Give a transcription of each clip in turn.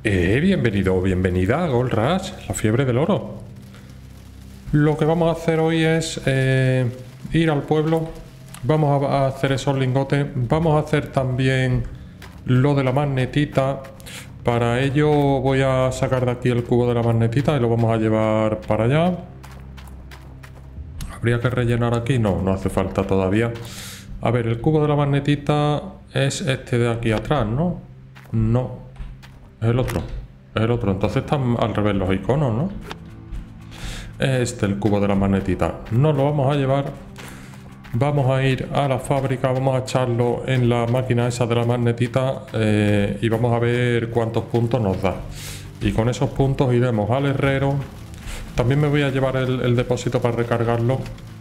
Bienvenido o bienvenida a Gold Rush, la fiebre del oro. Lo que vamos a hacer hoy es ir al pueblo. Vamos a hacer esos lingotes. Vamos a hacer también lo de la magnetita. Para ello voy a sacar de aquí el cubo de la magnetita y lo vamos a llevar para allá. ¿Habría que rellenar aquí? No, no hace falta todavía. A ver, el cubo de la magnetita es este de aquí atrás, ¿no? No, es el otro. Es el otro. Entonces están al revés los iconos, ¿no? Este, el cubo de la magnetita. Nos lo vamos a llevar. Vamos a ir a la fábrica, vamos a echarlo en la máquina esa de la magnetita y vamos a ver cuántos puntos nos da. Y con esos puntos iremos al herrero. También me voy a llevar el depósito para recargarlo.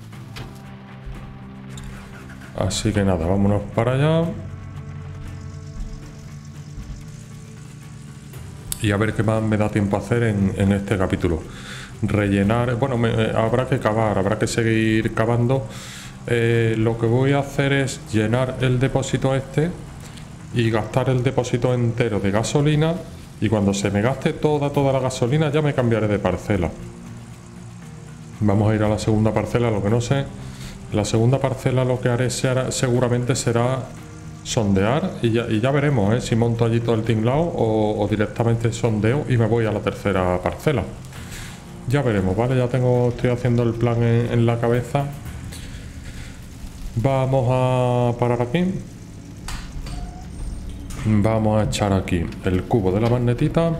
Así que nada, vámonos para allá. Y a ver qué más me da tiempo a hacer en este capítulo. Rellenar, bueno, habrá que cavar, habrá que seguir cavando. Lo que voy a hacer es llenar el depósito este y gastar el depósito entero de gasolina. Y cuando se me gaste toda la gasolina ya me cambiaré de parcela. Vamos a ir a la segunda parcela, lo que no sé. La segunda parcela lo que haré seguramente será sondear y ya veremos si monto allí todo el tinglao o directamente sondeo y me voy a la tercera parcela. Ya veremos, ¿vale? Estoy haciendo el plan en la cabeza. Vamos a parar aquí. Vamos a echar aquí el cubo de la magnetita.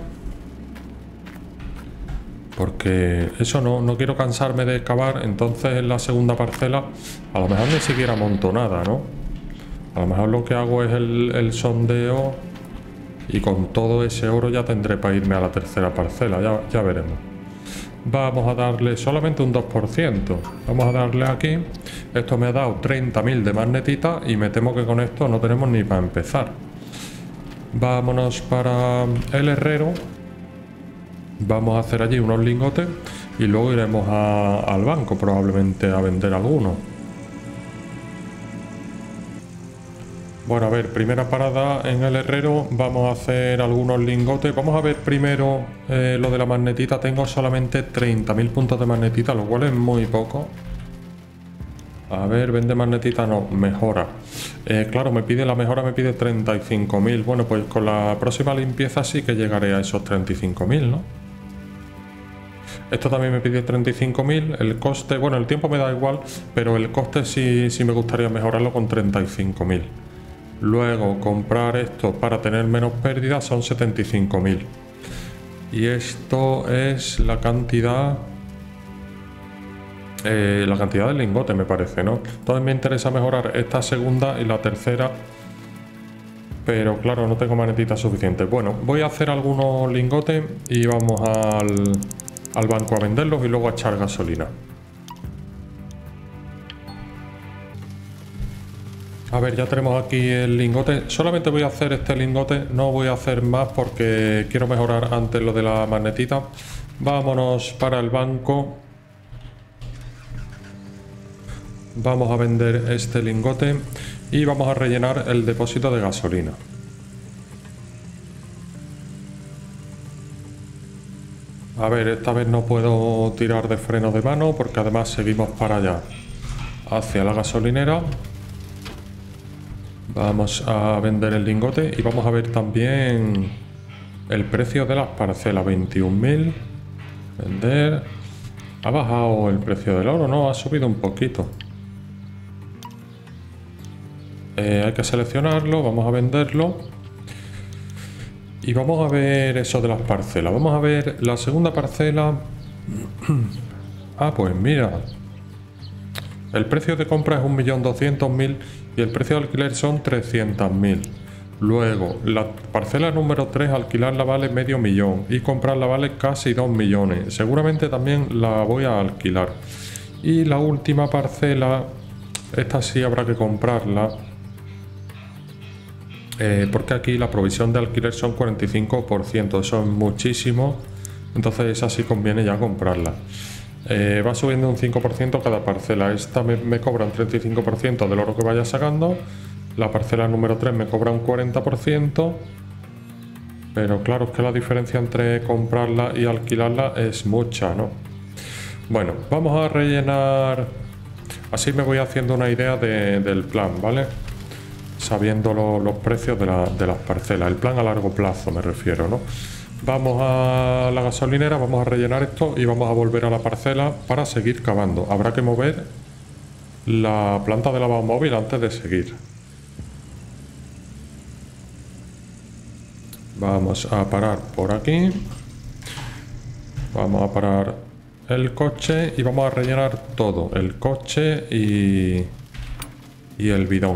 Porque eso no quiero cansarme de cavar. Entonces en la segunda parcela a lo mejor ni siquiera monto nada, ¿no? A lo mejor lo que hago es el sondeo y con todo ese oro ya tendré para irme a la tercera parcela. Ya veremos. Vamos a darle solamente un 2%. Vamos a darle aquí. Esto me ha dado 30.000 de magnetita y me temo que con esto no tenemos ni para empezar. Vámonos para el herrero. Vamos a hacer allí unos lingotes y luego iremos al banco probablemente a vender algunos. Bueno, a ver, primera parada en el herrero, vamos a hacer algunos lingotes. Vamos a ver primero lo de la magnetita. Tengo solamente 30.000 puntos de magnetita, lo cual es muy poco. A ver, vende magnetita, no, mejora. Claro, me pide la mejora, me pide 35.000. Bueno, pues con la próxima limpieza sí que llegaré a esos 35.000, ¿no? Esto también me pide 35.000. El coste, bueno, el tiempo me da igual, pero el coste sí me gustaría mejorarlo con 35.000. Luego comprar esto para tener menos pérdidas son 75.000. Y esto es la cantidad de lingotes, me parece, ¿no? Entonces me interesa mejorar esta segunda y la tercera. Pero claro, no tengo magnetita suficiente. Bueno, voy a hacer algunos lingotes y vamos al banco a venderlos y luego a echar gasolina. A ver, ya tenemos aquí el lingote. Solamente voy a hacer este lingote, no voy a hacer más porque quiero mejorar antes lo de la magnetita. Vámonos para el banco. Vamos a vender este lingote y vamos a rellenar el depósito de gasolina. A ver, esta vez no puedo tirar de freno de mano porque además seguimos para allá, hacia la gasolinera. Vamos a vender el lingote y vamos a ver también el precio de las parcelas. 21.000. Vender. Ha bajado el precio del oro, ¿no? Ha subido un poquito. Hay que seleccionarlo, vamos a venderlo. Y vamos a ver eso de las parcelas. Vamos a ver la segunda parcela. Ah, pues mira. El precio de compra es 1.200.000 y el precio de alquiler son 300.000. Luego, la parcela número 3, alquilarla vale medio millón y comprarla vale casi 2 millones. Seguramente también la voy a alquilar. Y la última parcela, esta sí habrá que comprarla. Porque aquí la provisión de alquiler son 45%, eso es muchísimo. Entonces esa sí conviene ya comprarla. Va subiendo un 5% cada parcela. Esta me cobra un 35% del oro que vaya sacando. La parcela número 3 me cobra un 40%. Pero claro, es que la diferencia entre comprarla y alquilarla es mucha, ¿no? Bueno, vamos a rellenar... Así me voy haciendo una idea del plan, ¿vale? Sabiendo los precios de las parcelas. El plan a largo plazo me refiero, ¿no? Vamos a la gasolinera, vamos a rellenar esto y vamos a volver a la parcela para seguir cavando. Habrá que mover la planta de lavado móvil antes de seguir. Vamos a parar por aquí. Vamos a parar el coche y vamos a rellenar todo. El coche y el bidón.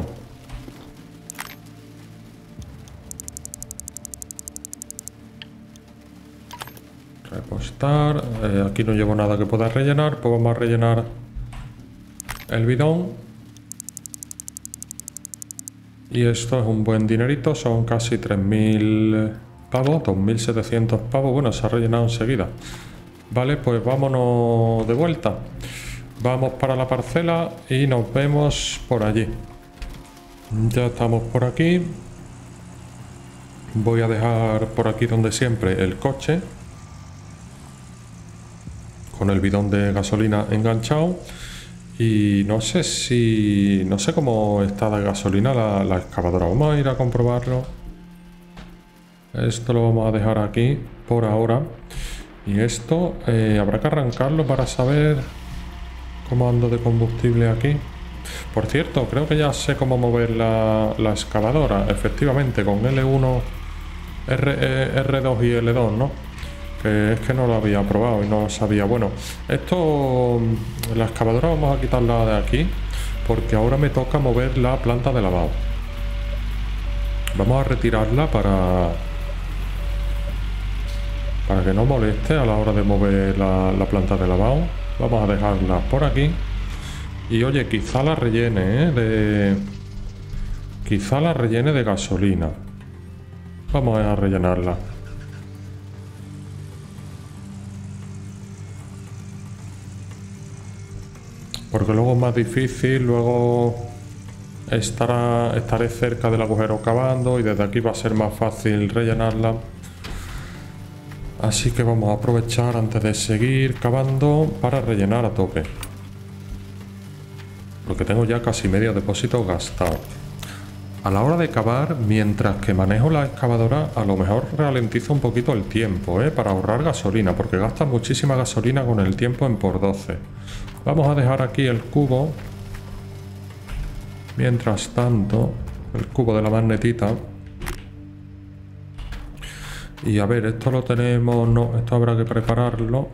Repostar. Aquí no llevo nada que pueda rellenar. Pues vamos a rellenar el bidón. Y esto es un buen dinerito. Son casi 3.000 pavos. 2.700 pavos. Bueno, se ha rellenado enseguida. Vale, pues vámonos de vuelta. Vamos para la parcela y nos vemos por allí. Ya estamos por aquí. Voy a dejar por aquí donde siempre el coche, con el bidón de gasolina enganchado. Y no sé cómo está de gasolina la excavadora. Vamos a ir a comprobarlo. Esto lo vamos a dejar aquí por ahora. Y esto habrá que arrancarlo para saber cómo ando de combustible aquí. Por cierto, creo que ya sé cómo mover la excavadora. Efectivamente, con L1, R2 y L2, ¿no? Que es que no lo había probado y no sabía. Bueno, esto, la excavadora vamos a quitarla de aquí porque ahora me toca mover la planta de lavado. Vamos a retirarla para que no moleste a la hora de mover la planta de lavado. Vamos a dejarla por aquí. Y oye, quizá la rellene, quizá la rellene de gasolina. Vamos a rellenarla. Porque luego es más difícil, luego estaré cerca del agujero cavando y desde aquí va a ser más fácil rellenarla. Así que vamos a aprovechar antes de seguir cavando para rellenar a tope. Porque tengo ya casi medio depósito gastado. A la hora de cavar, mientras que manejo la excavadora, a lo mejor ralentizo un poquito el tiempo, para ahorrar gasolina, porque gasta muchísima gasolina con el tiempo en por 12. Vamos a dejar aquí el cubo. Mientras tanto, el cubo de la magnetita. Y a ver, esto lo tenemos... No, esto habrá que prepararlo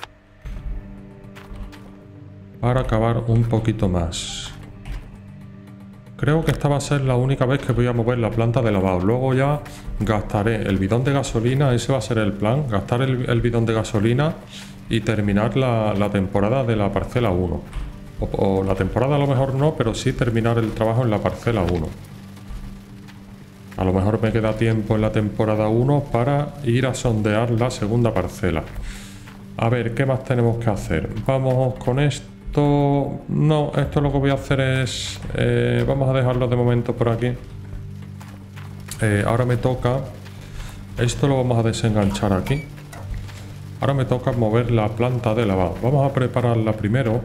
para cavar un poquito más. Creo que esta va a ser la única vez que voy a mover la planta de lavado. Luego ya gastaré el bidón de gasolina. Ese va a ser el plan. Gastar el bidón de gasolina y terminar la temporada de la parcela 1. O la temporada a lo mejor no, pero sí terminar el trabajo en la parcela 1. A lo mejor me queda tiempo en la temporada 1 para ir a sondear la segunda parcela. A ver, ¿qué más tenemos que hacer? Vamos con esto. No, esto lo que voy a hacer es... vamos a dejarlo de momento por aquí. Ahora me toca... Esto lo vamos a desenganchar aquí. Ahora me toca mover la planta de lavado. Vamos a prepararla primero.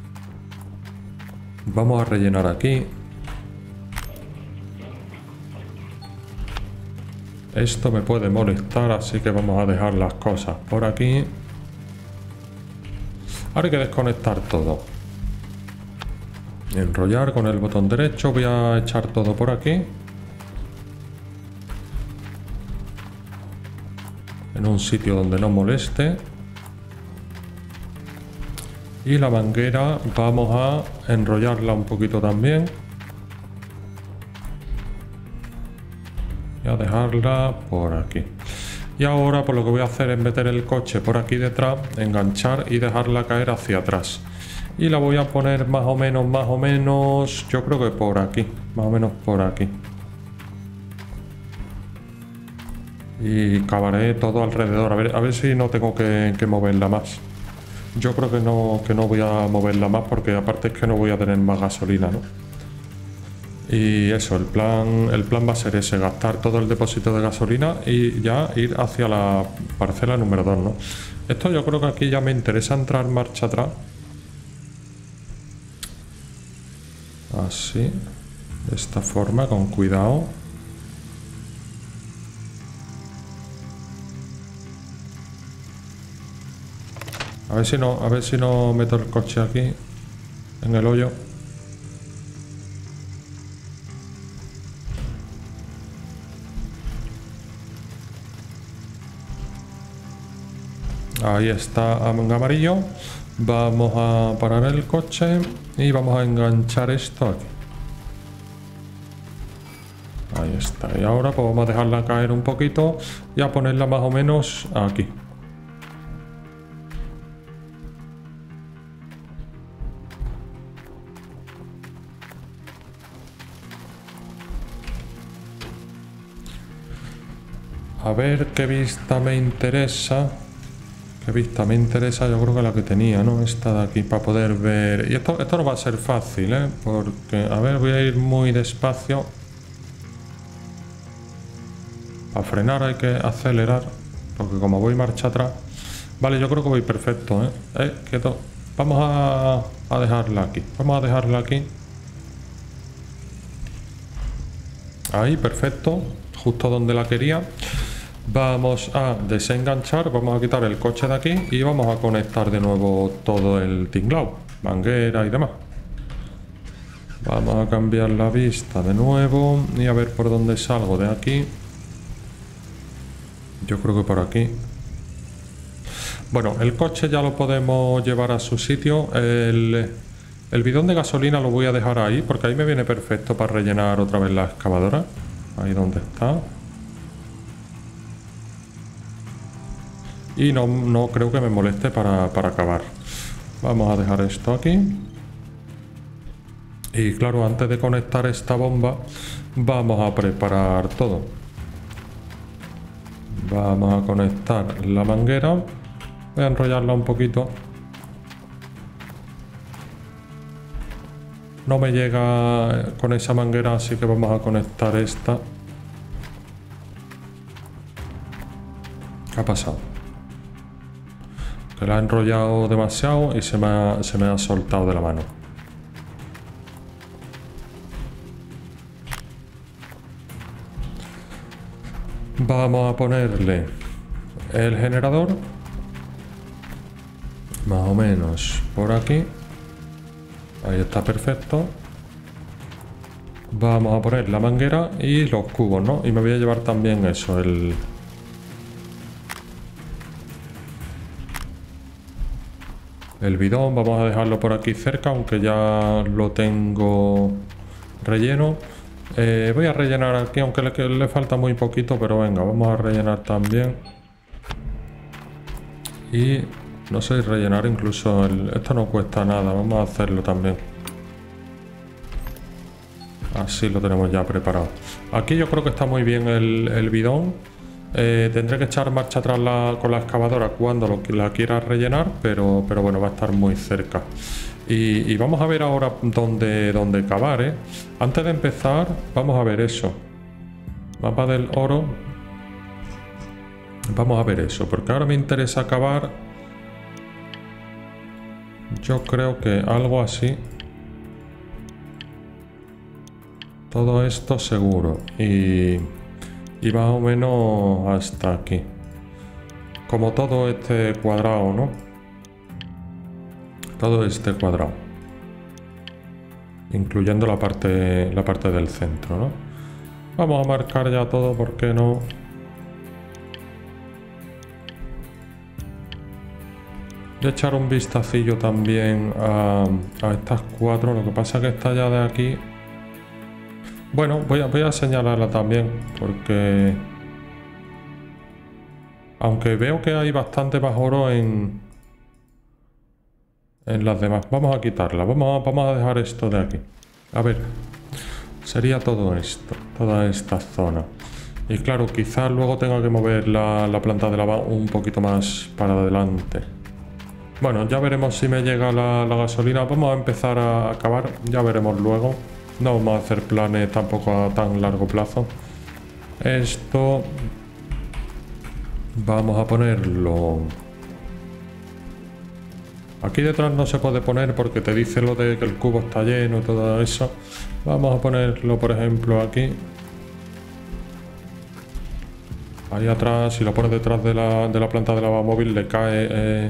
Vamos a rellenar aquí. Esto me puede molestar, así que vamos a dejar las cosas por aquí. Ahora hay que desconectar todo. Enrollar con el botón derecho. Voy a echar todo por aquí. En un sitio donde no moleste. Y la manguera vamos a enrollarla un poquito también. Y a dejarla por aquí. Y ahora pues lo que voy a hacer es meter el coche por aquí detrás, enganchar y dejarla caer hacia atrás. Y la voy a poner más o menos, yo creo que por aquí, más o menos por aquí. Y cavaré todo alrededor, a ver si no tengo que moverla más. Yo creo que no voy a moverla más porque aparte es que no voy a tener más gasolina, ¿no? Y eso, el plan va a ser ese, gastar todo el depósito de gasolina y ya ir hacia la parcela número 2, ¿no? Esto yo creo que aquí ya me interesa entrar marcha atrás. Así, de esta forma, con cuidado. A ver si no meto el coche aquí, en el hoyo. Ahí está en amarillo. Vamos a parar el coche y vamos a enganchar esto aquí. Ahí está. Y ahora pues vamos a dejarla caer un poquito y a ponerla más o menos aquí. A ver qué vista me interesa. ¿Qué vista me interesa? Yo creo que la que tenía, ¿no? Esta de aquí, para poder ver... Y esto no va a ser fácil, ¿eh? Porque, a ver, voy a ir muy despacio. Para frenar hay que acelerar, porque como voy marcha atrás... Vale, yo creo que voy perfecto, ¿eh? Quieto. Vamos a dejarla aquí. Vamos a dejarla aquí. Ahí, perfecto. Justo donde la quería. Vamos a desenganchar, vamos a quitar el coche de aquí y vamos a conectar de nuevo todo el tinglao, manguera y demás. Vamos a cambiar la vista de nuevo y a ver por dónde salgo de aquí. Yo creo que por aquí. Bueno, el coche ya lo podemos llevar a su sitio. El bidón de gasolina lo voy a dejar ahí porque ahí me viene perfecto para rellenar otra vez la excavadora. Ahí donde está. Y no creo que me moleste para acabar. Vamos a dejar esto aquí. Y claro, antes de conectar esta bomba, vamos a preparar todo. Vamos a conectar la manguera. Voy a enrollarla un poquito. No me llega con esa manguera, así que vamos a conectar esta. ¿Qué ha pasado? Que la he enrollado demasiado y se me ha soltado de la mano. Vamos a ponerle el generador más o menos por aquí. Ahí está perfecto. Vamos a poner la manguera y los cubos, ¿no? Y me voy a llevar también eso, el bidón. Vamos a dejarlo por aquí cerca, aunque ya lo tengo relleno. Voy a rellenar aquí, aunque le falta muy poquito, pero venga, vamos a rellenar también. Y no sé, rellenar incluso esto no cuesta nada, vamos a hacerlo también. Así lo tenemos ya preparado. Aquí yo creo que está muy bien el bidón. Tendré que echar marcha atrás con la excavadora cuando la quiera rellenar, pero bueno, va a estar muy cerca. Y vamos a ver ahora dónde cavar, ¿eh? Antes de empezar, vamos a ver eso. Mapa del oro. Vamos a ver eso, porque ahora me interesa cavar. Yo creo que algo así. Todo esto seguro. Y más o menos hasta aquí. Como todo este cuadrado, ¿no? Todo este cuadrado. Incluyendo la parte del centro, ¿no? Vamos a marcar ya todo, ¿por qué no? Voy a echar un vistacillo también a estas cuatro. Lo que pasa es que esta ya de aquí... Bueno, voy a señalarla también, porque... Aunque veo que hay bastante más oro en las demás. Vamos a quitarla. Vamos a dejar esto de aquí. A ver. Sería todo esto. Toda esta zona. Y claro, quizás luego tenga que mover la planta de lava un poquito más para adelante. Bueno, ya veremos si me llega la gasolina. Vamos a empezar a acabar. Ya veremos luego. No vamos a hacer planes tampoco a tan largo plazo. Esto vamos a ponerlo aquí detrás. No se puede poner porque te dice lo de que el cubo está lleno y todo eso. Vamos a ponerlo, por ejemplo, aquí. Ahí atrás, si lo pones detrás de la planta de lavamóvil, le cae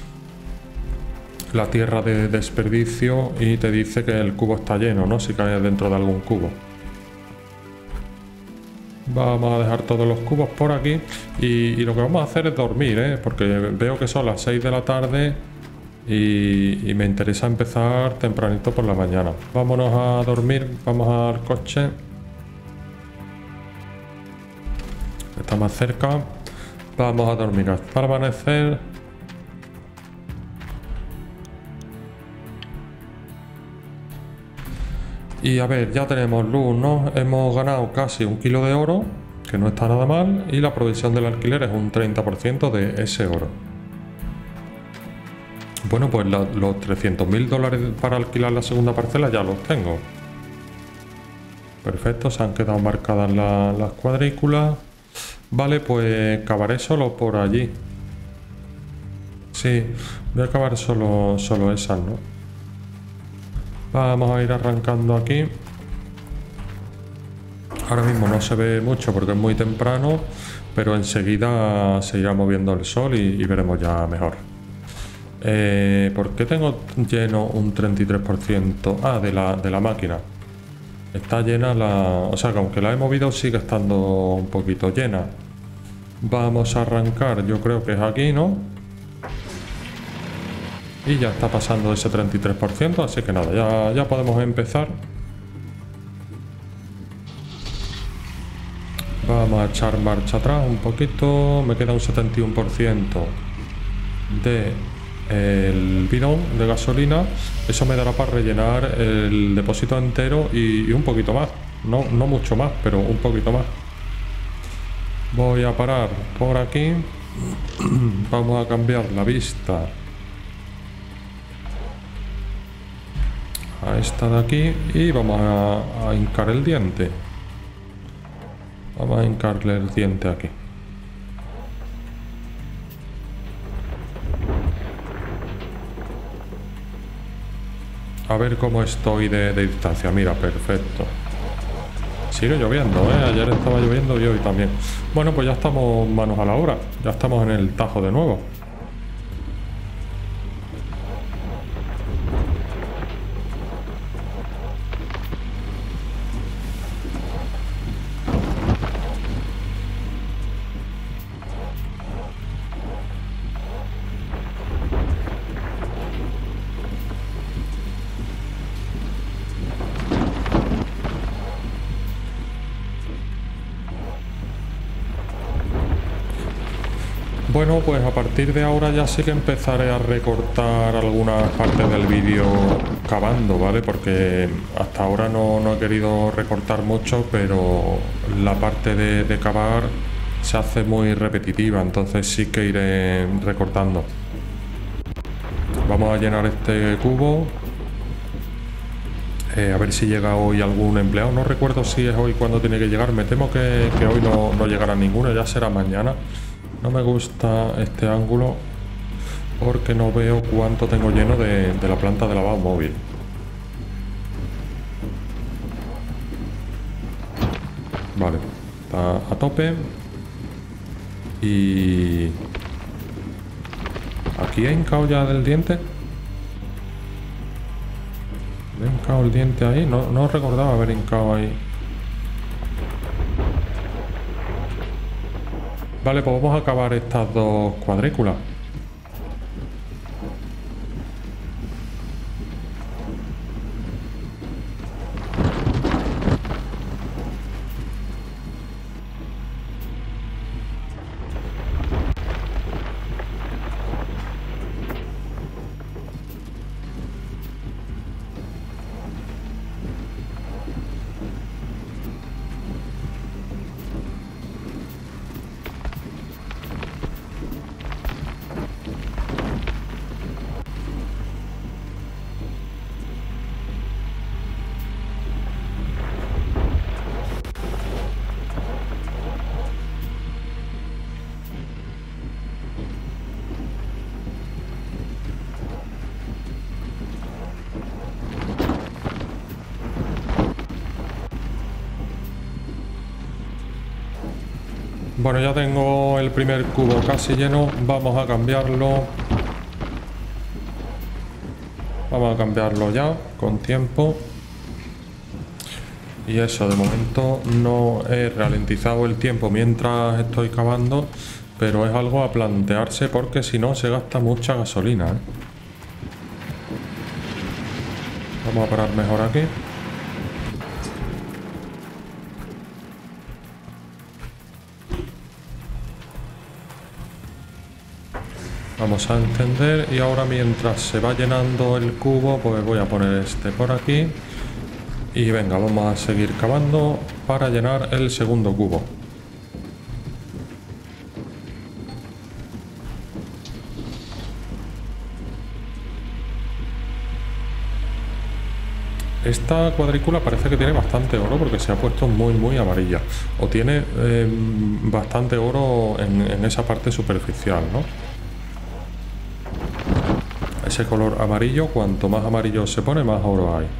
la tierra de desperdicio y te dice que el cubo está lleno, ¿no? Si cae dentro de algún cubo. Vamos a dejar todos los cubos por aquí y lo que vamos a hacer es dormir, ¿eh? Porque veo que son las 6 de la tarde y me interesa empezar tempranito por la mañana. Vámonos a dormir, vamos al coche. Está más cerca. Vamos a dormir hasta el amanecer. Y a ver, ya tenemos luz, ¿no? Hemos ganado casi 1 kilo de oro, que no está nada mal, y la provisión del alquiler es un 30% de ese oro. Bueno, pues los 300.000 dólares para alquilar la segunda parcela ya los tengo. Perfecto, se han quedado marcadas las cuadrículas. Vale, pues cavaré solo por allí. Sí, voy a cavar solo esas, ¿no? Vamos a ir arrancando aquí. Ahora mismo no se ve mucho porque es muy temprano, pero enseguida se irá moviendo el sol y veremos ya mejor. ¿Por qué tengo lleno un 33%? Ah, de la máquina. Está llena o sea, que aunque la he movido sigue estando un poquito llena. Vamos a arrancar, yo creo que es aquí, ¿no? Y ya está pasando ese 33%, así que nada, ya podemos empezar. Vamos a echar marcha atrás un poquito. Me queda un 71% del bidón de gasolina. Eso me dará para rellenar el depósito entero y un poquito más. No mucho más, pero un poquito más. Voy a parar por aquí. Vamos a cambiar la vista a esta de aquí y vamos a hincar el diente. Vamos a hincarle el diente aquí. A ver cómo estoy de distancia. Mira, perfecto. Sigue lloviendo, ¿eh? Ayer estaba lloviendo y hoy también. Bueno, pues ya estamos manos a la obra. Ya estamos en el Tajo de nuevo. Bueno, pues a partir de ahora ya sí que empezaré a recortar algunas partes del vídeo cavando, ¿vale? Porque hasta ahora no he querido recortar mucho, pero la parte de cavar se hace muy repetitiva, entonces sí que iré recortando. Vamos a llenar este cubo. A ver si llega hoy algún empleado. No recuerdo si es hoy cuando tiene que llegar. Me temo que hoy no llegará ninguno, ya será mañana. No me gusta este ángulo porque no veo cuánto tengo lleno de la planta de lavado móvil. Vale, está a tope. Y aquí he hincado ya del diente. He hincado el diente ahí. No recordaba haber hincado ahí. Vale, pues vamos a acabar estas dos cuadrículas. Bueno, ya tengo el primer cubo casi lleno. Vamos a cambiarlo. Vamos a cambiarlo ya, con tiempo. Y eso, de momento no he ralentizado el tiempo mientras estoy cavando, pero es algo a plantearse porque si no se gasta mucha gasolina, ¿eh? Vamos a parar mejor aquí. Vamos a encender y ahora mientras se va llenando el cubo, pues voy a poner este por aquí. Y venga, vamos a seguir cavando para llenar el segundo cubo. Esta cuadrícula parece que tiene bastante oro porque se ha puesto muy amarilla. O tiene bastante oro en esa parte superficial, ¿no? Ese color amarillo, cuanto más amarillo se pone, más oro hay.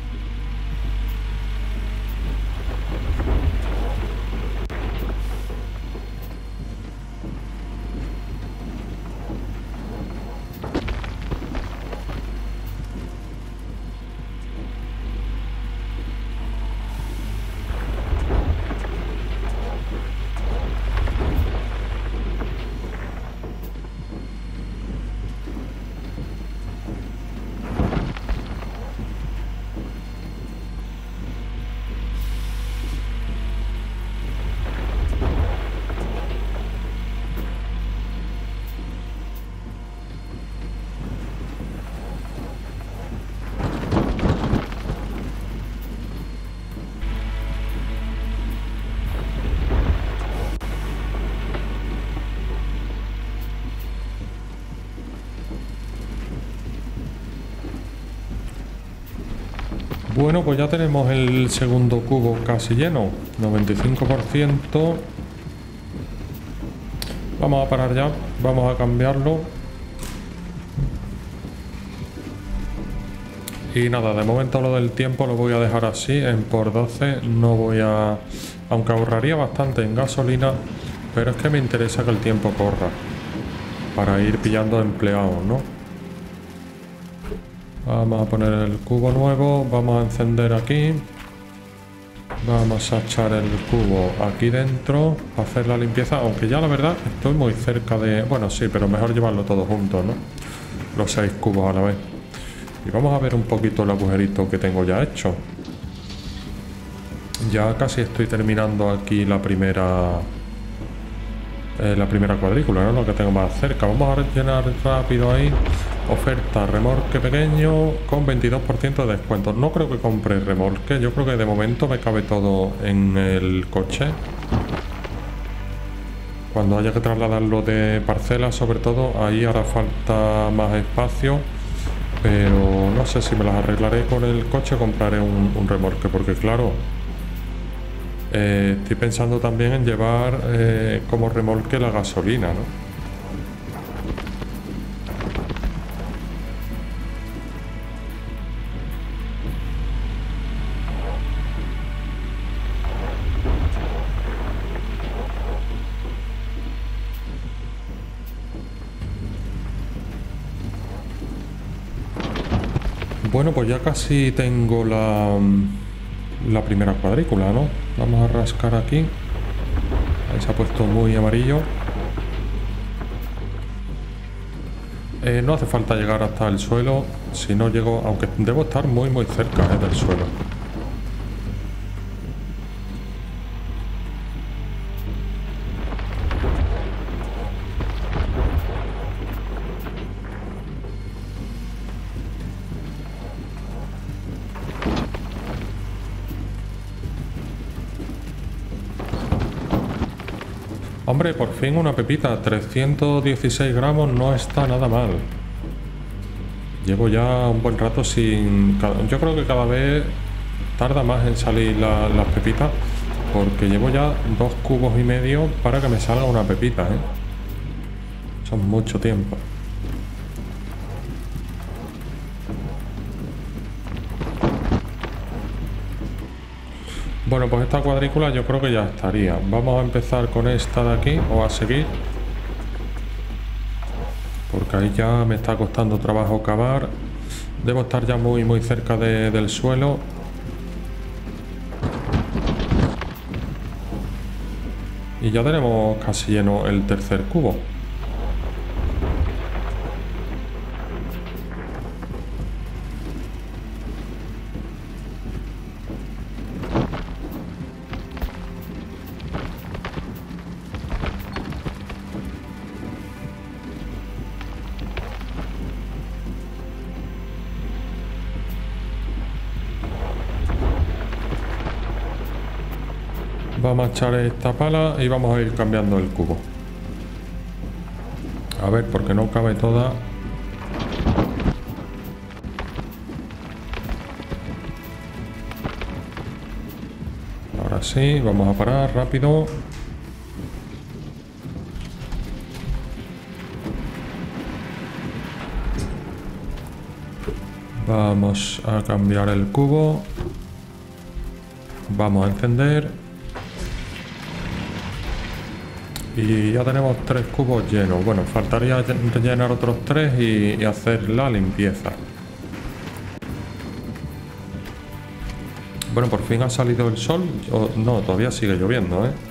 Bueno, pues ya tenemos el segundo cubo casi lleno, 95%. Vamos a parar ya, vamos a cambiarlo. Y nada, de momento lo del tiempo lo voy a dejar así, en por 12. No voy a... Aunque ahorraría bastante en gasolina, pero es que me interesa que el tiempo corra para ir pillando empleados, ¿no? Vamos a poner el cubo nuevo, vamos a encender aquí. Vamos a echar el cubo aquí dentro para hacer la limpieza, aunque ya la verdad estoy muy cerca de... Bueno, sí, pero mejor llevarlo todo junto, ¿no? Los 6 cubos a la vez. Y vamos a ver un poquito el agujerito que tengo ya hecho. Ya casi estoy terminando aquí la primera cuadrícula, ¿no? Lo que tengo más cerca. Vamos a rellenar rápido ahí. Oferta remolque pequeño con 22% de descuento. No creo que compre remolque. Yo creo que de momento me cabe todo en el coche. Cuando haya que trasladarlo de parcela, sobre todo, ahí hará falta más espacio. Pero no sé si me las arreglaré con el coche o compraré un remolque. Porque claro, estoy pensando también en llevar como remolque la gasolina, ¿no? Bueno, pues ya casi tengo la primera cuadrícula, ¿no? Vamos a rascar aquí. Ahí se ha puesto muy amarillo. No hace falta llegar hasta el suelo. Si no llego, aunque debo estar muy cerca del suelo. Hombre, por fin una pepita, 316 gramos, no está nada mal. Llevo ya un buen rato sin... Yo creo que cada vez tarda más en salir las pepitas, porque llevo ya 2 cubos y medio para que me salga una pepita, ¿eh? Son mucho tiempo. Bueno, pues esta cuadrícula yo creo que ya estaría. Vamos a empezar con esta de aquí, o a seguir. Porque ahí ya me está costando trabajo cavar. Debo estar ya muy cerca del suelo. Y ya tenemos casi lleno el tercer cubo. Vamos a echar esta pala y vamos a ir cambiando el cubo. A ver, porque no cabe toda. Ahora sí, vamos a parar rápido. Vamos a cambiar el cubo. Vamos a encender. Y ya tenemos 3 cubos llenos. Bueno, faltaría rellenar otros 3 y hacer la limpieza. Bueno, por fin ha salido el sol. No, todavía sigue lloviendo, ¿eh?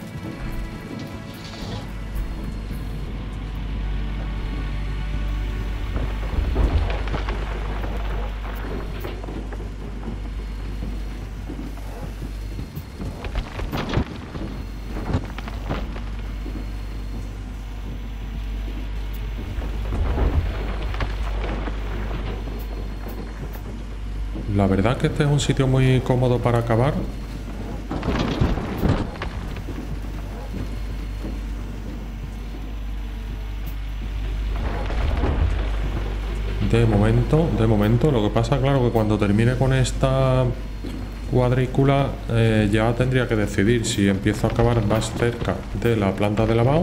La verdad que este es un sitio muy cómodo para cavar. De momento, lo que pasa, claro, que cuando termine con esta cuadrícula ya tendría que decidir si empiezo a cavar más cerca de la planta de lavado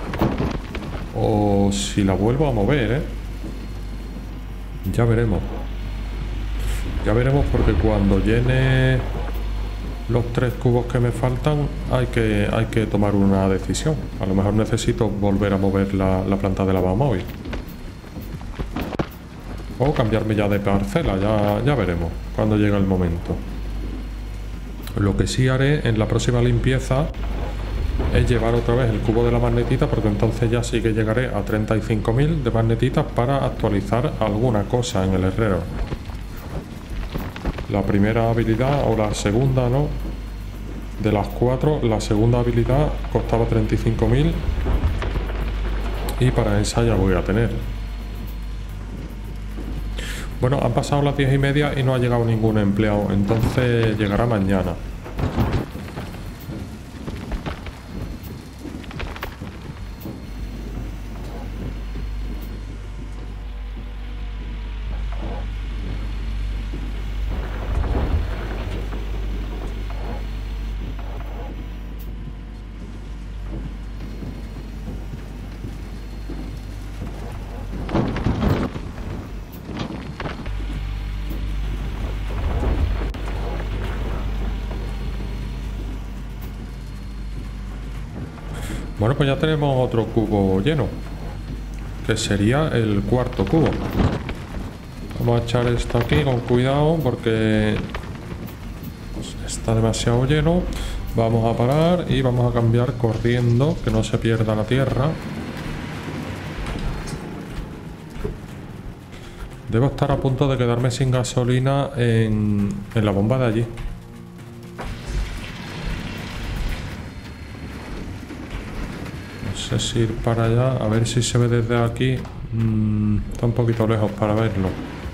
o si la vuelvo a mover, ¿eh? Ya veremos. Ya veremos, porque cuando llene los 3 cubos que me faltan hay que tomar una decisión. A lo mejor necesito volver a mover la planta de lavado móvil. O cambiarme ya de parcela, ya veremos cuando llegue el momento. Lo que sí haré en la próxima limpieza es llevar otra vez el cubo de la magnetita, porque entonces ya sí que llegaré a 35.000 de magnetitas para actualizar alguna cosa en el herrero. La primera habilidad, o la segunda, ¿no? De las 4, la segunda habilidad costaba 35.000 y para esa ya voy a tener. Bueno, han pasado las 10:30 y no ha llegado ningún empleado, entonces llegará mañana. Bueno, pues ya tenemos otro cubo lleno, que sería el cuarto cubo. Vamos a echar esto aquí con cuidado porque está demasiado lleno. Vamos a parar y vamos a cambiar corriendo, que no se pierda la tierra. Debo estar a punto de quedarme sin gasolina en la bomba de allí. No sé si ir para allá, a ver si se ve desde aquí. Está un poquito lejos para verlo.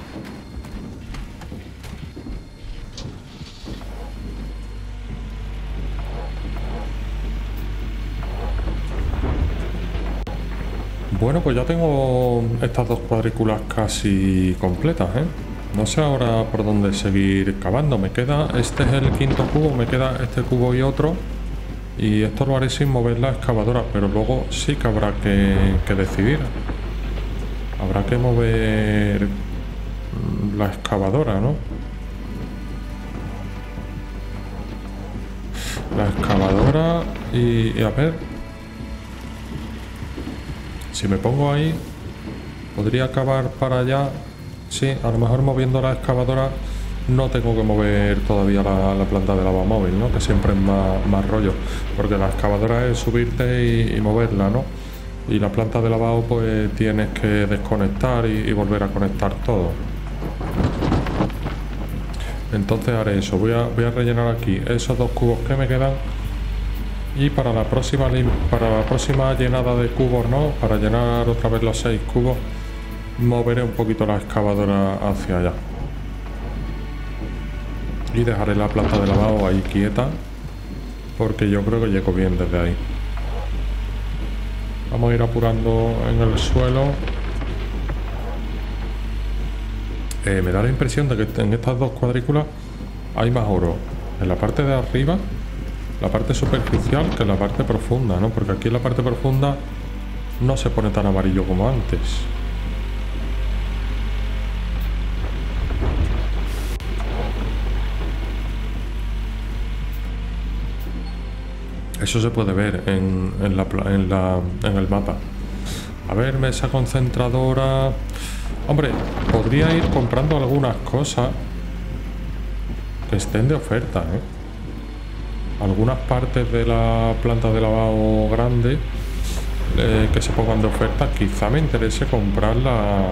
Bueno, pues ya tengo estas 2 cuadrículas casi completas, ¿eh? No sé ahora por dónde seguir cavando. Me queda, este es el 5.º cubo, me queda este cubo y otro. Y esto lo haré sin mover la excavadora, pero luego sí que habrá que decidir. Habrá que mover la excavadora, ¿no? La excavadora y a ver. Si me pongo ahí, podría cavar para allá. Sí, a lo mejor moviendo la excavadora no tengo que mover todavía la planta de lavamóvil, ¿no? Que siempre es más rollo. Porque la excavadora es subirte y moverla, ¿no? Y la planta de lavado pues tienes que desconectar y volver a conectar todo. Entonces haré eso, voy a rellenar aquí esos 2 cubos que me quedan. Y para la próxima llenada de cubos, ¿no? Para llenar otra vez los 6 cubos, moveré un poquito la excavadora hacia allá. Y dejaré la planta de lavado ahí quieta, porque yo creo que llego bien desde ahí. Vamos a ir apurando en el suelo. Me da la impresión de que en estas 2 cuadrículas hay más oro en la parte de arriba, la parte superficial, que en la parte profunda, ¿no? Porque aquí en la parte profunda no se pone tan amarillo como antes. Eso se puede ver en el mapa. A ver, mesa concentradora. Hombre, podría ir comprando algunas cosas que estén de oferta, ¿eh? Algunas partes de la planta de lavado grande que se pongan de oferta, quizá me interese comprarla.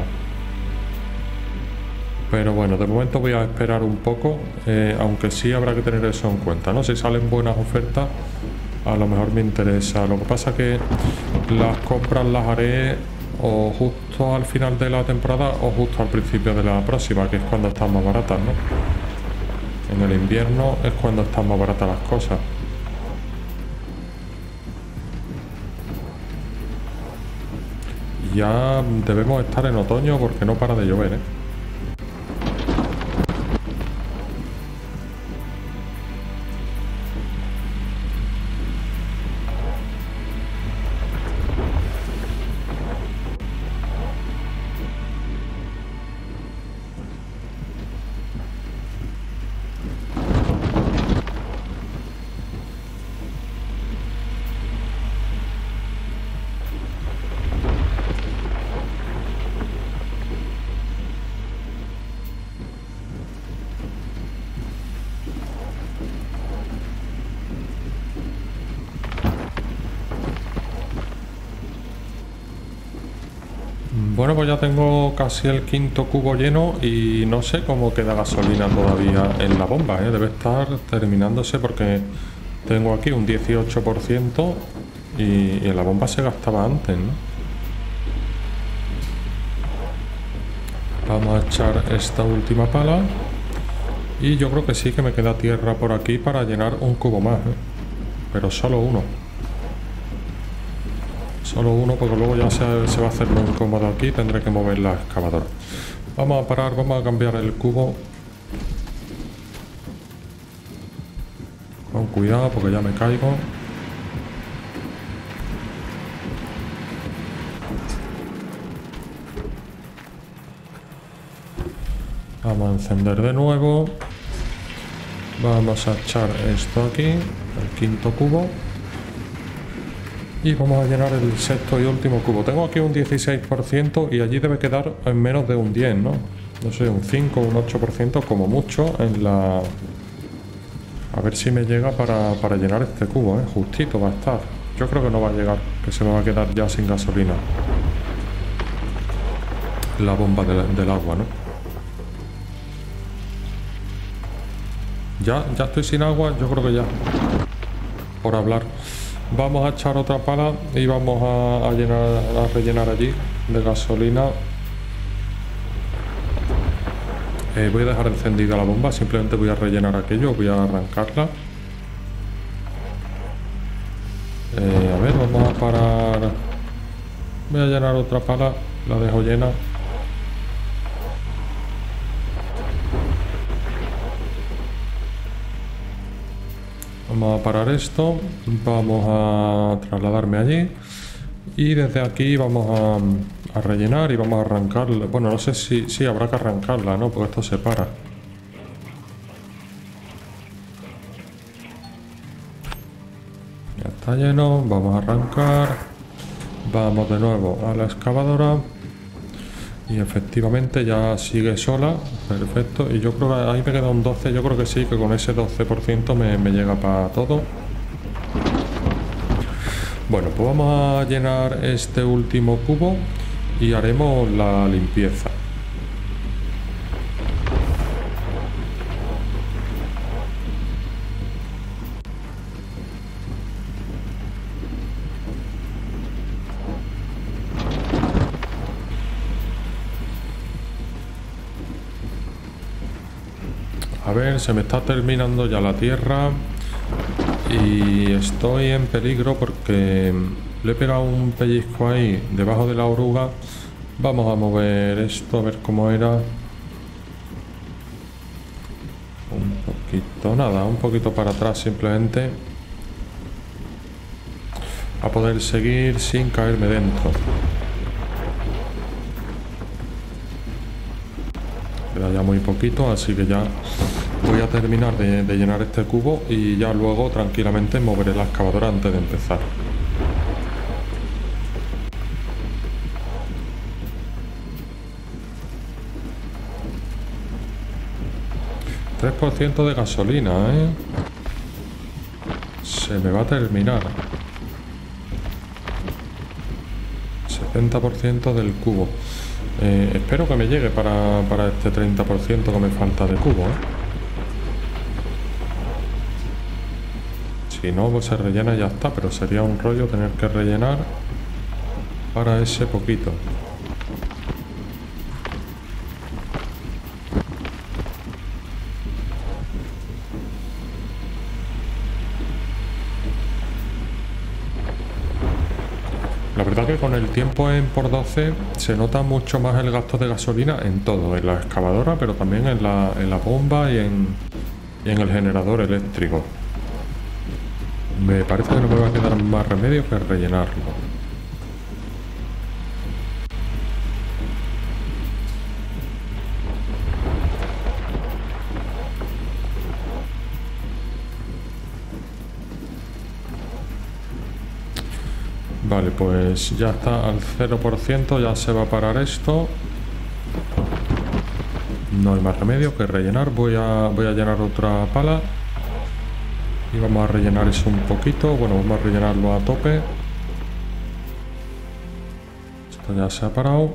Pero bueno, de momento voy a esperar un poco, aunque sí habrá que tener eso en cuenta, ¿no? Si salen buenas ofertas, a lo mejor me interesa. Lo que pasa es que las compras las haré o justo al final de la temporada o justo al principio de la próxima, que es cuando están más baratas, ¿no? En el invierno es cuando están más baratas las cosas. Ya debemos estar en otoño porque no para de llover, ¿eh? Bueno, pues ya tengo casi el 5.º cubo lleno y no sé cómo queda gasolina todavía en la bomba, ¿eh? Debe estar terminándose porque tengo aquí un 18% y en la bomba se gastaba antes, ¿no? Vamos a echar esta última pala y yo creo que sí que me queda tierra por aquí para llenar un cubo más, ¿eh? Pero solo uno. Solo uno, porque luego ya se va a hacer muy incómodo aquí, tendré que mover la excavadora. Vamos a parar, vamos a cambiar el cubo. Con cuidado porque ya me caigo. Vamos a encender de nuevo. Vamos a echar esto aquí, el 5.º cubo. Y vamos a llenar el 6.º y último cubo. Tengo aquí un 16% y allí debe quedar en menos de un 10, ¿no? No sé, un 5 o un 8% como mucho en la... A ver si me llega para llenar este cubo, ¿eh? Justito va a estar. Yo creo que no va a llegar, que se me va a quedar ya sin gasolina la bomba del agua, ¿no? Ya estoy sin agua, yo creo que ya. Por hablar. Vamos a echar otra pala y vamos a rellenar allí de gasolina. Voy a dejar encendida la bomba, simplemente voy a rellenar aquello, voy a arrancarla. A ver, vamos a parar. Voy a llenar otra pala, la dejo llena. Vamos a parar esto, vamos a trasladarme allí y desde aquí vamos a rellenar y vamos a arrancarla. Bueno, no sé si habrá que arrancarla, ¿no? Porque esto se para. está lleno. Vamos a arrancar. Vamos de nuevo a la excavadora. Y efectivamente ya sigue sola. Perfecto. Y yo creo que ahí me queda un 12. Yo creo que sí, que con ese 12% me llega para todo. Bueno, pues vamos a llenar este último cubo y haremos la limpieza. A ver, se me está terminando ya la tierra y estoy en peligro porque le he pegado un pellizco ahí debajo de la oruga. Vamos a mover esto a ver cómo era. Un poquito, nada, un poquito para atrás simplemente. A poder seguir sin caerme dentro. Queda ya muy poquito, así que ya voy a terminar de llenar este cubo y ya luego tranquilamente moveré la excavadora antes de empezar. $3% de gasolina, ¿eh? Se me va a terminar. 70% del cubo. Espero que me llegue para este 30% que me falta de cubo, ¿eh? Si no, pues se rellena y ya está, pero sería un rollo tener que rellenar para ese poquito. La verdad que con el tiempo en por 12 se nota mucho más el gasto de gasolina en todo, en la excavadora, pero también en la bomba y en el generador eléctrico. Me parece que no me va a quedar más remedio que rellenarlo. Vale, pues ya está al 0%, ya se va a parar esto. No hay más remedio que rellenar. Voy a llenar otra pala. Y vamos a rellenar eso un poquito. Bueno, vamos a rellenarlo a tope. Esto ya se ha parado.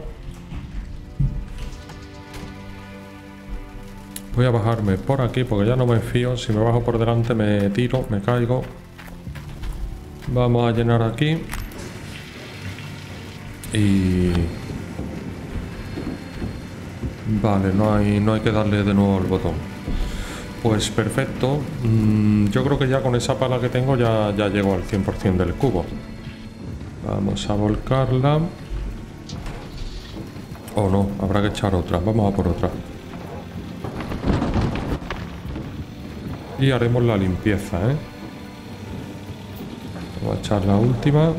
Voy a bajarme por aquí porque ya no me fío. Si me bajo por delante me tiro, me caigo. Vamos a llenar aquí. Y... vale, no hay que darle de nuevo el botón. Pues perfecto. Yo creo que ya con esa pala que tengo ya llego al 100% del cubo. Vamos a volcarla. O no, habrá que echar otra. Vamos a por otra. Y haremos la limpieza, ¿eh? Vamos a echar la última.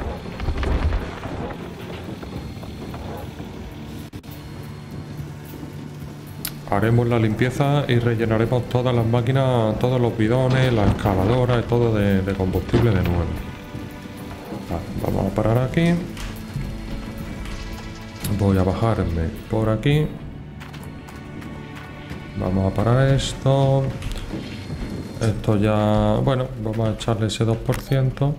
Haremos la limpieza y rellenaremos todas las máquinas, todos los bidones, la excavadora y todo de combustible de nuevo. Vale, vamos a parar aquí. Voy a bajarme por aquí. Vamos a parar esto. Esto ya... bueno, vamos a echarle ese 2%.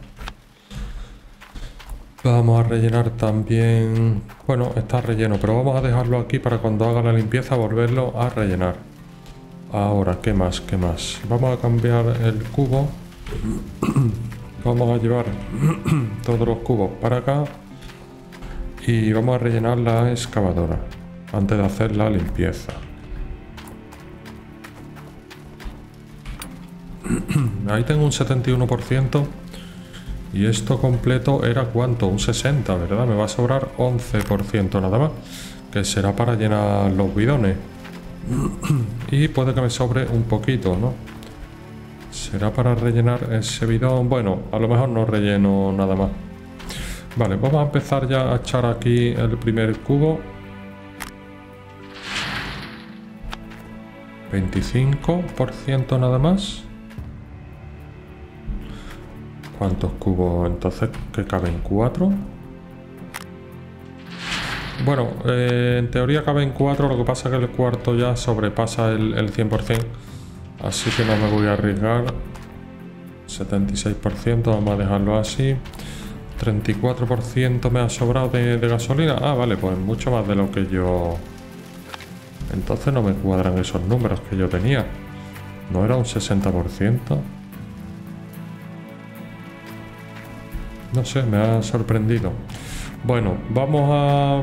Vamos a rellenar también... bueno, está relleno, pero vamos a dejarlo aquí para cuando haga la limpieza volverlo a rellenar. Ahora, ¿qué más? ¿Qué más? Vamos a cambiar el cubo. Vamos a llevar todos los cubos para acá. Y vamos a rellenar la excavadora antes de hacer la limpieza. Ahí tengo un 71%. Y esto completo era ¿cuánto? Un 60%, ¿verdad? Me va a sobrar 11% nada más, que será para llenar los bidones. Y puede que me sobre un poquito, ¿no? Será para rellenar ese bidón. Bueno, a lo mejor no relleno nada más. Vale, vamos a empezar ya a echar aquí el primer cubo. 25% nada más. ¿Cuántos cubos? Entonces, ¿que caben? ¿4? Bueno, en teoría caben 4, lo que pasa es que el cuarto ya sobrepasa el 100%. Así que no me voy a arriesgar. 76%, vamos a dejarlo así. 34% me ha sobrado de gasolina. Ah, vale, pues mucho más de lo que yo... Entonces no me cuadran esos números que yo tenía. ¿No era un 60%? No sé, me ha sorprendido. Bueno, vamos a...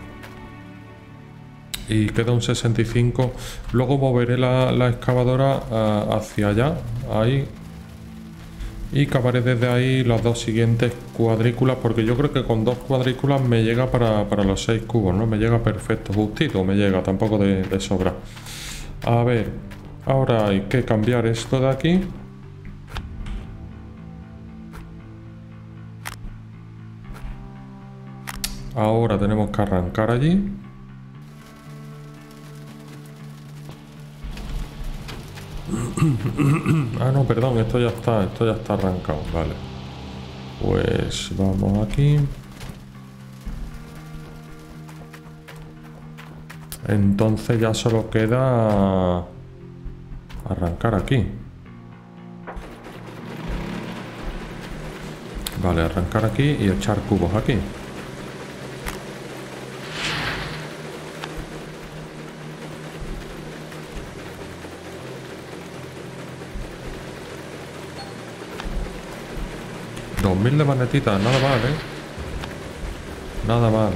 Y queda un 65. Luego moveré la excavadora hacia allá, ahí. Y cavaré desde ahí las dos siguientes cuadrículas, porque yo creo que con 2 cuadrículas me llega para los 6 cubos, ¿no? Me llega perfecto, justito, me llega, tampoco de sobra. A ver, ahora hay que cambiar esto de aquí. Ahora tenemos que arrancar allí. Ah, no, perdón, esto ya está arrancado, vale. Pues vamos aquí. Entonces ya solo queda arrancar aquí. Vale, arrancar aquí y echar cubos aquí. $2000 de magnetita, nada mal, ¿eh? Nada mal.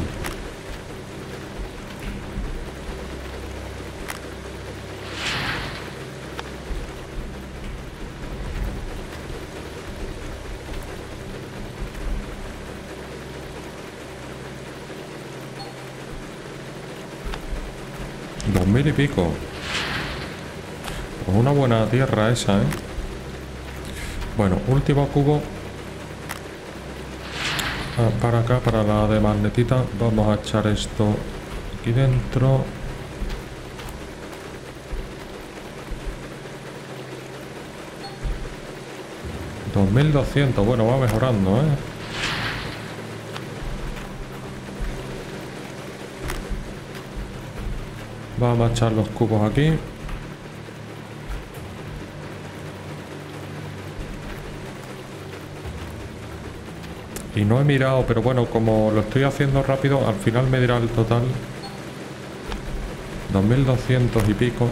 $2000 y pico. Pues una buena tierra esa, ¿eh? Bueno, último cubo. Para acá, para la de magnetita. Vamos a echar esto aquí dentro. $2200. Bueno, va mejorando, ¿eh? Vamos a echar los cubos aquí. Y no he mirado, pero bueno, como lo estoy haciendo rápido, al final me dirá el total. 2200 y pico.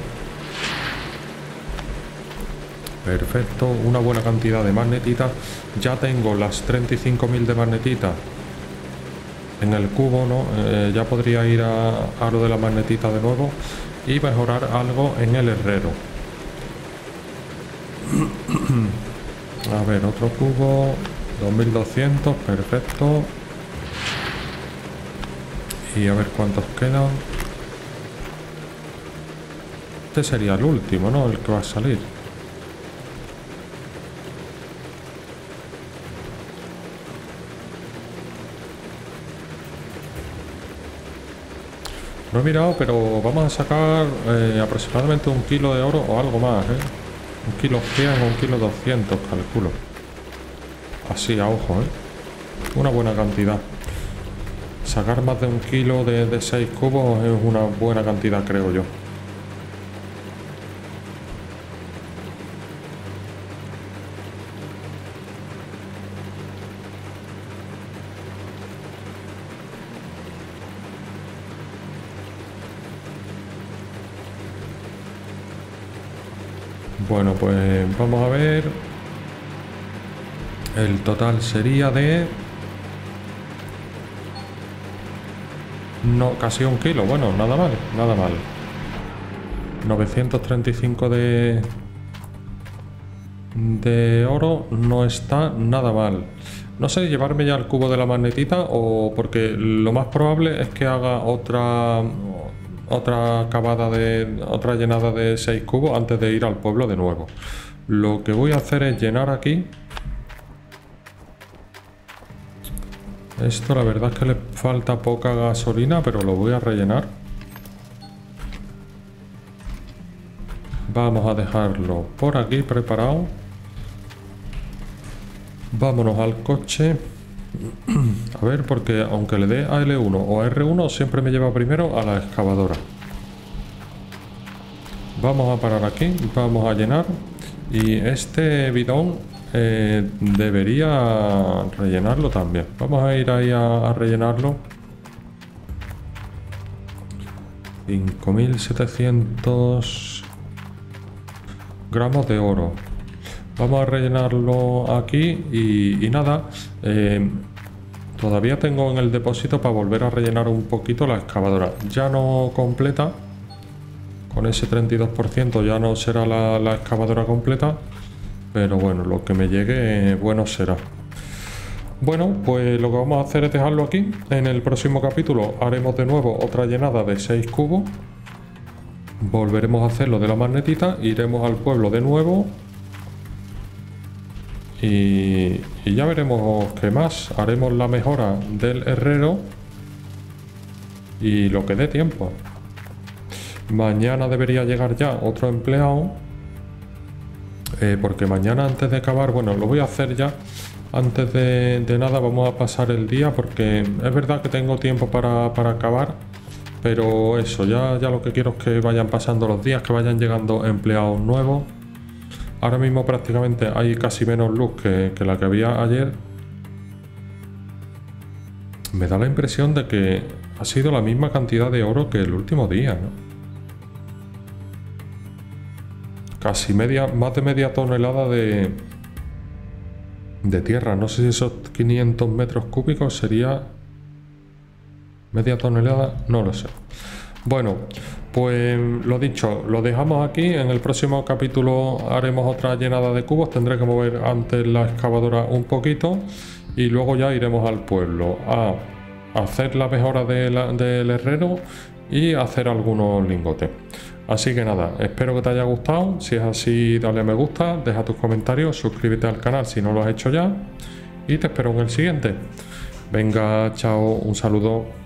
Perfecto, una buena cantidad de magnetitas. Ya tengo las 35.000 de magnetitas en el cubo, ¿no? Ya podría ir a lo de la magnetita de nuevo y mejorar algo en el herrero. A ver, otro cubo. 2200, perfecto. Y a ver cuántos quedan. Este sería el último, ¿no? El que va a salir. No he mirado, pero vamos a sacar aproximadamente 1 kilo de oro o algo más, ¿eh? 1 kilo 100 o 1 kilo 200, calculo. Así a ojo, ¿eh? Una buena cantidad. Sacar más de 1 kilo de 6 cubos es una buena cantidad, creo yo. Bueno, pues vamos a ver. El total sería de... No, casi 1 kilo. Bueno, nada mal, nada mal. 935 de oro no está nada mal. No sé, llevarme ya el cubo de la magnetita o porque lo más probable es que haga otra cavada otra llenada de 6 cubos antes de ir al pueblo de nuevo. Lo que voy a hacer es llenar aquí. Esto la verdad es que le falta poca gasolina, pero lo voy a rellenar. Vamos a dejarlo por aquí preparado. Vámonos al coche. A ver, porque aunque le dé a L1 o a R1, siempre me lleva primero a la excavadora. Vamos a parar aquí, vamos a llenar. Y este bidón debería rellenarlo también. Vamos a ir ahí a rellenarlo. 5700 gramos de oro. Vamos a rellenarlo aquí y nada. Todavía tengo en el depósito para volver a rellenar un poquito la excavadora. Ya no completa. Con ese 32% ya no será la excavadora completa. Pero bueno, lo que me llegue, bueno será. Bueno, pues lo que vamos a hacer es dejarlo aquí. En el próximo capítulo haremos de nuevo otra llenada de 6 cubos. Volveremos a hacer lo de la magnetita. Iremos al pueblo de nuevo. Y ya veremos qué más. Haremos la mejora del herrero. Y lo que dé tiempo. Mañana debería llegar ya otro empleado. Porque mañana antes de acabar, bueno, lo voy a hacer ya. Antes de nada vamos a pasar el día porque es verdad que tengo tiempo para acabar. Pero eso, ya lo que quiero es que vayan pasando los días, que vayan llegando empleados nuevos. Ahora mismo prácticamente hay casi menos luz que la que había ayer. Me da la impresión de que ha sido la misma cantidad de oro que el último día, ¿no? Casi más de media tonelada de tierra. No sé si esos 500 metros cúbicos sería media tonelada, no lo sé. Bueno, pues lo dicho, lo dejamos aquí. En el próximo capítulo haremos otra llenada de cubos. Tendré que mover antes la excavadora un poquito y luego ya iremos al pueblo a hacer la mejora del herrero y hacer algunos lingotes. Así que nada, espero que te haya gustado. Si es así, dale a me gusta, deja tus comentarios, suscríbete al canal si no lo has hecho ya y te espero en el siguiente. Venga, chao, un saludo.